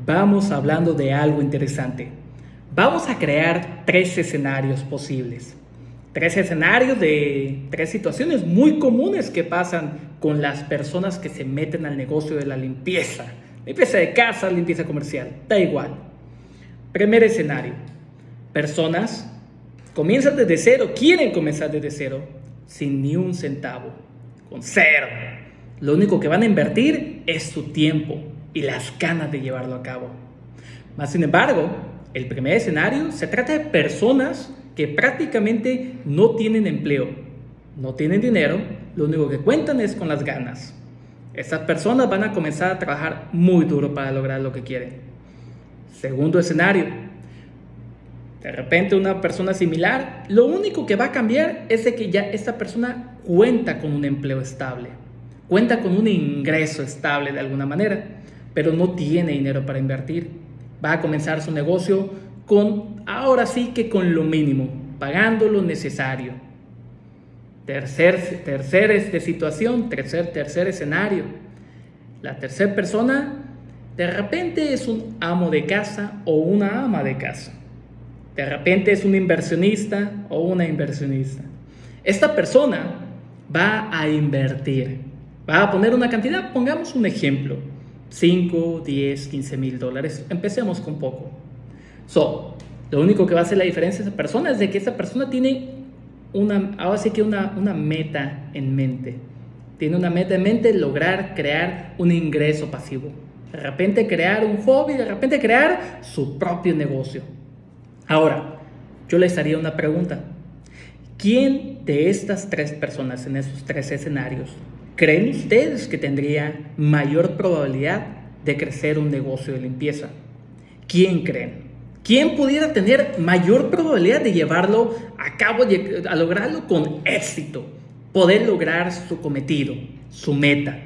vamos hablando de algo interesante. Vamos a crear 3 escenarios posibles. 3 escenarios de 3 situaciones muy comunes que pasan con las personas que se meten al negocio de la limpieza. Limpieza de casa, limpieza comercial, da igual. Primer escenario. Personas comienzan desde cero, quieren comenzar desde cero, sin ni un centavo, con cero. Lo único que van a invertir es su tiempo y las ganas de llevarlo a cabo. Más sin embargo, el primer escenario se trata de personas que prácticamente no tienen empleo, no tienen dinero, lo único que cuentan es con las ganas. Estas personas van a comenzar a trabajar muy duro para lograr lo que quieren. Segundo escenario. De repente una persona similar, lo único que va a cambiar es de que ya esta persona cuenta con un empleo estable, cuenta con un ingreso estable de alguna manera, pero no tiene dinero para invertir. Va a comenzar su negocio ahora sí que con lo mínimo, pagando lo necesario. Tercer escenario. La tercera persona de repente es un amo de casa o una ama de casa. De repente es un inversionista o una inversionista. Esta persona va a invertir, va a poner una cantidad, pongamos un ejemplo, 5, 10, 15 mil dólares. Empecemos con poco. Lo único que va a hacer la diferencia de esa persona es de que esa persona tiene una meta en mente. Tiene una meta en mente, lograr crear un ingreso pasivo. De repente crear un hobby, de repente crear su propio negocio. Ahora, yo les haría una pregunta. ¿Quién de estas 3 personas en esos 3 escenarios creen ustedes que tendría mayor probabilidad de crecer un negocio de limpieza? ¿Quién creen? ¿Quién pudiera tener mayor probabilidad de llevarlo a cabo, a lograrlo con éxito? Poder lograr su cometido, su meta.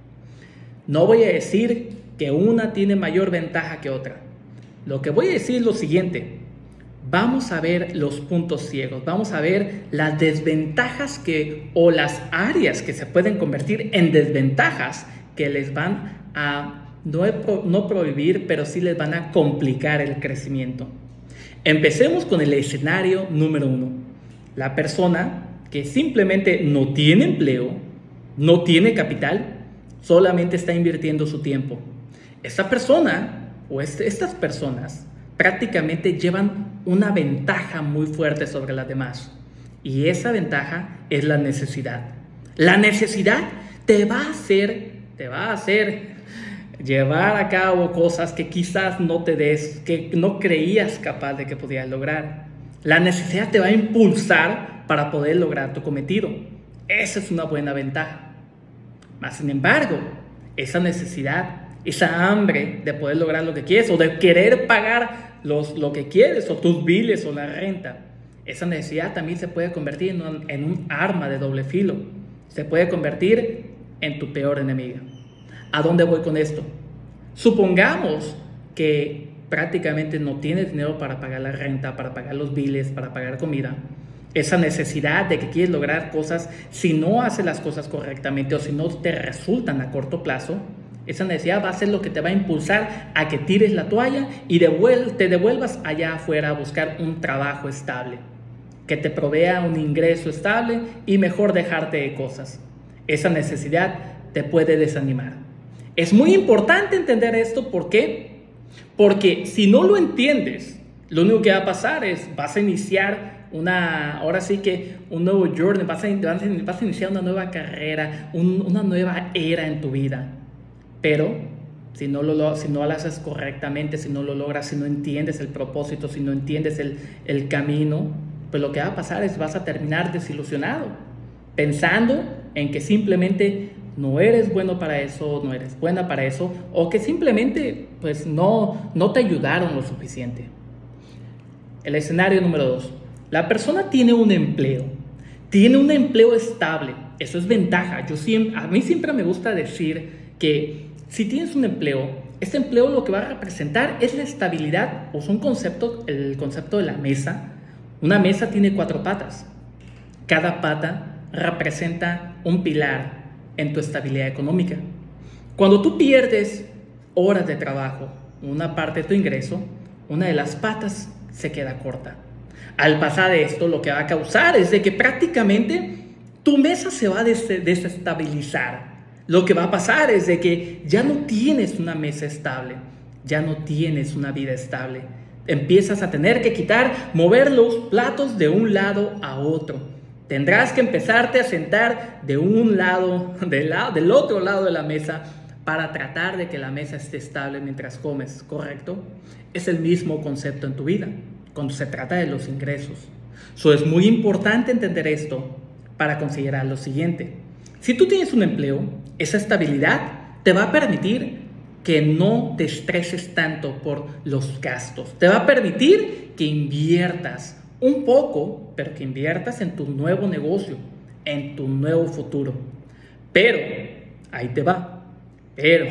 No voy a decir que una tiene mayor ventaja que otra. Lo que voy a decir es lo siguiente. Vamos a ver los puntos ciegos, vamos a ver las desventajas o las áreas que se pueden convertir en desventajas que les van a no prohibir, pero sí les van a complicar el crecimiento. Empecemos con el escenario número 1. La persona que simplemente no tiene empleo, no tiene capital, solamente está invirtiendo su tiempo. Esta persona o estas personas prácticamente llevan una ventaja muy fuerte sobre las demás. Y esa ventaja es la necesidad. La necesidad te va a hacer llevar a cabo cosas que quizás que no creías capaz de que podías lograr. La necesidad te va a impulsar para poder lograr tu cometido. Esa es una buena ventaja. Mas, sin embargo, esa necesidad, esa hambre de poder lograr lo que quieres o de querer pagar lo que quieres o tus biles o la renta, esa necesidad también se puede convertir en un arma de doble filo. Se puede convertir en tu peor enemiga. ¿A dónde voy con esto? Supongamos que prácticamente no tienes dinero para pagar la renta, para pagar los biles, para pagar comida. Esa necesidad de que quieres lograr cosas, si no haces las cosas correctamente o si no te resultan a corto plazo, esa necesidad va a ser lo que te va a impulsar a que tires la toalla y te devuelvas allá afuera a buscar un trabajo estable, que te provea un ingreso estable y mejor dejarte de cosas. Esa necesidad te puede desanimar. Es muy importante entender esto. ¿Por qué? Porque si no lo entiendes, lo único que va a pasar es vas a iniciar un nuevo journey, vas a iniciar una nueva carrera, una nueva era en tu vida. Pero si no lo haces correctamente, si no lo logras, si no entiendes el propósito, si no entiendes el camino, pues lo que va a pasar es vas a terminar desilusionado, pensando en que simplemente no eres bueno para eso, no eres buena para eso, o que simplemente pues no te ayudaron lo suficiente. El escenario número 2. La persona tiene un empleo estable. Eso es ventaja. A mí siempre me gusta decir que si tienes un empleo, este empleo lo que va a representar es la estabilidad, o es el concepto de la mesa. Una mesa tiene 4 patas. Cada pata representa un pilar en tu estabilidad económica. Cuando tú pierdes horas de trabajo, una parte de tu ingreso, una de las patas se queda corta. Al pasar esto, lo que va a causar es de que prácticamente tu mesa se va a desestabilizar. Lo que va a pasar es de que ya no tienes una mesa estable, ya no tienes una vida estable. Empiezas a tener que mover los platos de un lado a otro. Tendrás que empezarte a sentar de un lado, del otro lado de la mesa para tratar de que la mesa esté estable mientras comes, ¿correcto? Es el mismo concepto en tu vida, cuando se trata de los ingresos. Es muy importante entender esto para considerar lo siguiente. Si tú tienes un empleo, esa estabilidad te va a permitir que no te estreses tanto por los gastos. Te va a permitir que inviertas un poco, pero que inviertas en tu nuevo negocio, en tu nuevo futuro. Pero, ahí te va, pero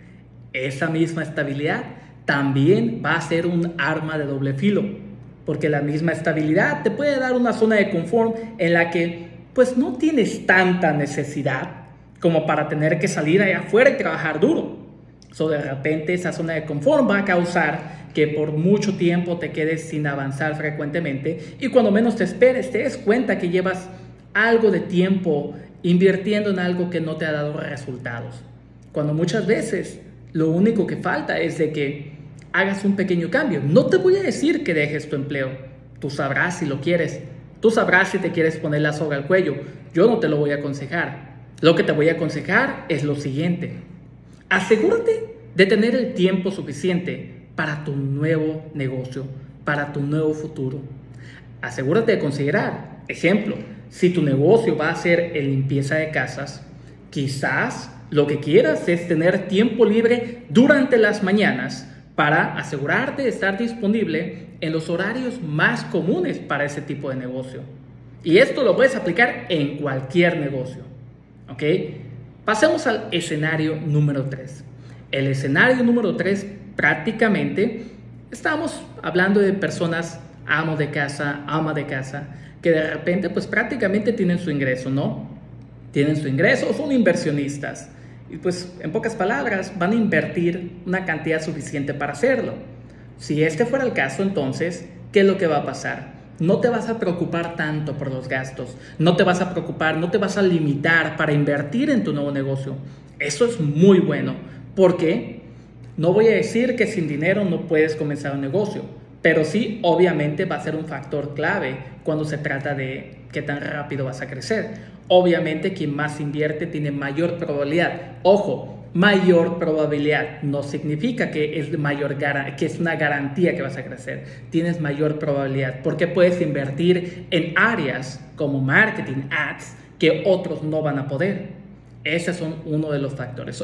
esa misma estabilidad también va a ser un arma de doble filo, porque la misma estabilidad te puede dar una zona de confort en la que pues no tienes tanta necesidad como para tener que salir allá afuera y trabajar duro. De repente esa zona de confort va a causar que por mucho tiempo te quedes sin avanzar frecuentemente y cuando menos te esperes te des cuenta que llevas algo de tiempo invirtiendo en algo que no te ha dado resultados. Cuando muchas veces lo único que falta es de que hagas un pequeño cambio. No te voy a decir que dejes tu empleo. Tú sabrás si lo quieres. Tú sabrás si te quieres poner la soga al cuello. Yo no te lo voy a aconsejar. Lo que te voy a aconsejar es lo siguiente. Asegúrate de tener el tiempo suficiente para tu nuevo negocio, para tu nuevo futuro. Asegúrate de considerar, ejemplo, si tu negocio va a ser en limpieza de casas, quizás lo que quieras es tener tiempo libre durante las mañanas para asegurarte de estar disponible en los horarios más comunes para ese tipo de negocio. Y esto lo puedes aplicar en cualquier negocio. ¿Ok? Pasemos al escenario número 3. El escenario número 3 prácticamente estamos hablando de personas ama de casa, que de repente pues prácticamente tienen su ingreso, ¿no? Tienen su ingreso, son inversionistas. Y pues en pocas palabras van a invertir una cantidad suficiente para hacerlo. Si este fuera el caso, entonces, ¿qué es lo que va a pasar? No te vas a preocupar tanto por los gastos, no te vas a preocupar, no te vas a limitar para invertir en tu nuevo negocio. Eso es muy bueno, porque no voy a decir que sin dinero no puedes comenzar un negocio, pero sí, obviamente va a ser un factor clave cuando se trata de qué tan rápido vas a crecer. Obviamente, quien más invierte tiene mayor probabilidad. Ojo, mayor probabilidad no significa que es una garantía que vas a crecer. Tienes mayor probabilidad porque puedes invertir en áreas como marketing, ads, que otros no van a poder. Ese es uno de los factores.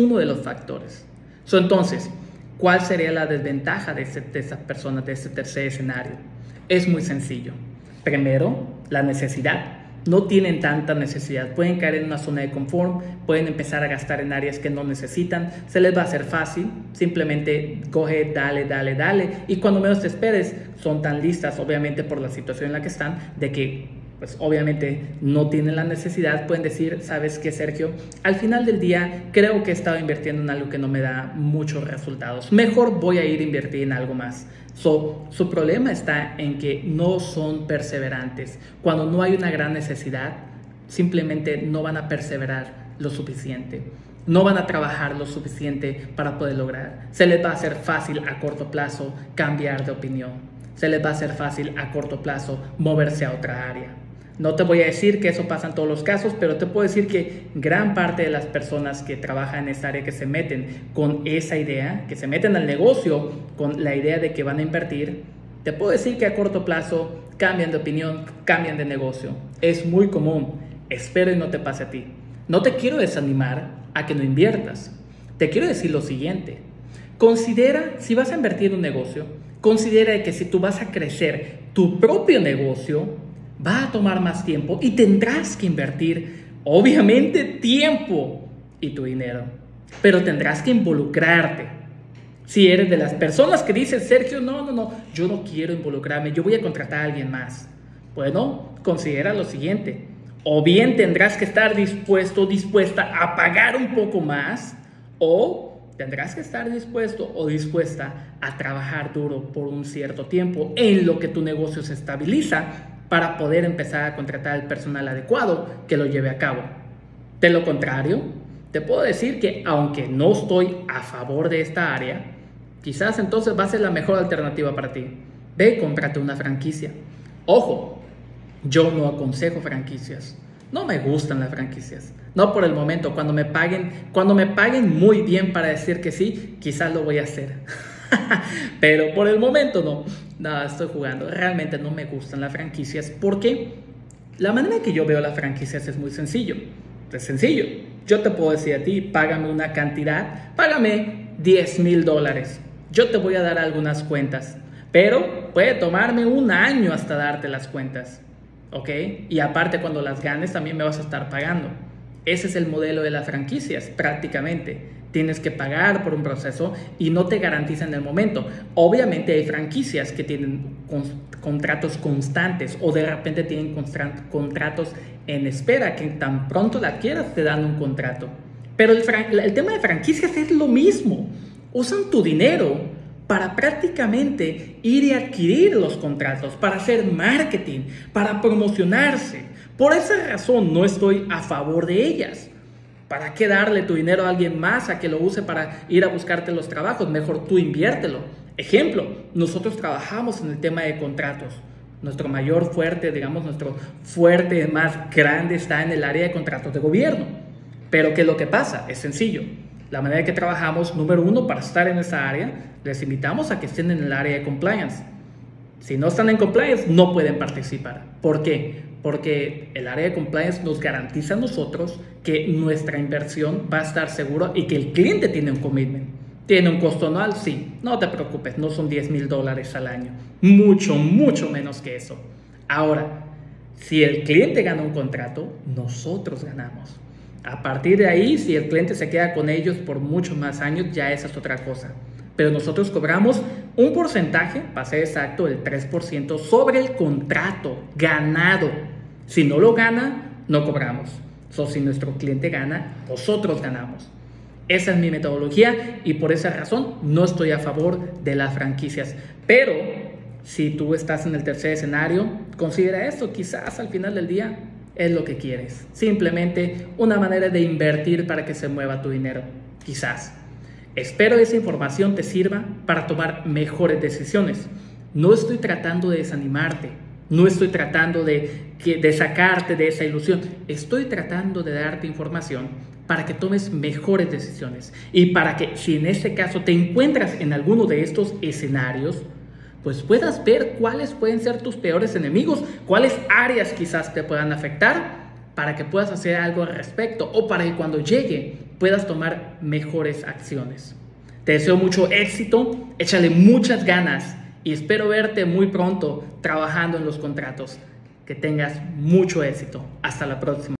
Entonces, ¿cuál sería la desventaja de esas personas, de este tercer escenario? Es muy sencillo. Primero, la necesidad. No tienen tanta necesidad, pueden caer en una zona de confort, pueden empezar a gastar en áreas que no necesitan, se les va a hacer fácil, simplemente coge, dale, y cuando menos te esperes, son tan listas, obviamente por la situación en la que están, de que pues obviamente no tienen la necesidad, pueden decir, ¿sabes qué, Sergio? Al final del día creo que he estado invirtiendo en algo que no me da muchos resultados, mejor voy a ir a invertir en algo más. Su problema está en que no son perseverantes. Cuando no hay una gran necesidad, simplemente no van a perseverar lo suficiente. No van a trabajar lo suficiente para poder lograr. Se les va a hacer fácil a corto plazo cambiar de opinión. Se les va a hacer fácil a corto plazo moverse a otra área. No te voy a decir que eso pasa en todos los casos, pero te puedo decir que gran parte de las personas que trabajan en esta área, que se meten con esa idea, que se meten al negocio con la idea de que van a invertir, te puedo decir que a corto plazo cambian de opinión, cambian de negocio. Es muy común. Espero y no te pase a ti. No te quiero desanimar a que no inviertas. Te quiero decir lo siguiente. Considera, si vas a invertir en un negocio, considera que si tú vas a crecer tu propio negocio, va a tomar más tiempo y tendrás que invertir, obviamente, tiempo y tu dinero. Pero tendrás que involucrarte. Si eres de las personas que dicen, Sergio, no, yo no quiero involucrarme, yo voy a contratar a alguien más. Bueno, considera lo siguiente. O bien tendrás que estar dispuesta a pagar un poco más, o tendrás que estar dispuesto o dispuesta a trabajar duro por un cierto tiempo en lo que tu negocio se estabiliza para poder empezar a contratar el personal adecuado que lo lleve a cabo. De lo contrario, te puedo decir que aunque no estoy a favor de esta área, quizás entonces va a ser la mejor alternativa para ti. Ve y cómprate una franquicia. Ojo, yo no aconsejo franquicias. No me gustan las franquicias. No por el momento. Cuando me paguen muy bien para decir que sí, quizás lo voy a hacer. Pero por el momento no. No, estoy jugando. Realmente no me gustan las franquicias porque la manera que yo veo las franquicias es muy sencillo. Es sencillo. Yo te puedo decir a ti, págame una cantidad, págame $10,000. Yo te voy a dar algunas cuentas, pero puede tomarme un año hasta darte las cuentas. ¿Ok? Y aparte cuando las ganes también me vas a estar pagando. Ese es el modelo de las franquicias, prácticamente. Tienes que pagar por un proceso y no te garantizan en el momento. Obviamente hay franquicias que tienen contratos constantes o de repente tienen contratos en espera, que tan pronto la quieras te dan un contrato. Pero el tema de franquicias es lo mismo. Usan tu dinero para prácticamente ir y adquirir los contratos, para hacer marketing, para promocionarse. Por esa razón no estoy a favor de ellas. ¿Para qué darle tu dinero a alguien más a que lo use para ir a buscarte los trabajos? Mejor tú inviértelo. Ejemplo, nosotros trabajamos en el tema de contratos. Nuestro mayor fuerte, digamos, nuestro fuerte más grande está en el área de contratos de gobierno. Pero ¿qué es lo que pasa? Es sencillo. La manera que trabajamos, número uno, para estar en esa área, les invitamos a que estén en el área de compliance. Si no están en compliance, no pueden participar. ¿Por qué? Porque el área de compliance nos garantiza a nosotros que nuestra inversión va a estar segura y que el cliente tiene un commitment. ¿Tiene un costo anual? Sí. No te preocupes, no son $10,000 al año. Mucho, mucho menos que eso. Ahora, si el cliente gana un contrato, nosotros ganamos. A partir de ahí, si el cliente se queda con ellos por muchos más años, ya esa es otra cosa. Pero nosotros cobramos un porcentaje, para ser exacto, el 3% sobre el contrato ganado. Si no lo gana, no cobramos. Si nuestro cliente gana, nosotros ganamos. Esa es mi metodología y por esa razón no estoy a favor de las franquicias. Pero si tú estás en el tercer escenario, considera esto, quizás al final del día es lo que quieres. Simplemente una manera de invertir para que se mueva tu dinero. Quizás. Espero esa información te sirva para tomar mejores decisiones. No estoy tratando de desanimarte. No estoy tratando de sacarte de esa ilusión. Estoy tratando de darte información para que tomes mejores decisiones. Y para que, si en este caso te encuentras en alguno de estos escenarios, pues puedas ver cuáles pueden ser tus peores enemigos, cuáles áreas quizás te puedan afectar, para que puedas hacer algo al respecto o para que cuando llegue puedas tomar mejores acciones. Te deseo mucho éxito, échale muchas ganas y espero verte muy pronto trabajando en los contratos. Que tengas mucho éxito. Hasta la próxima.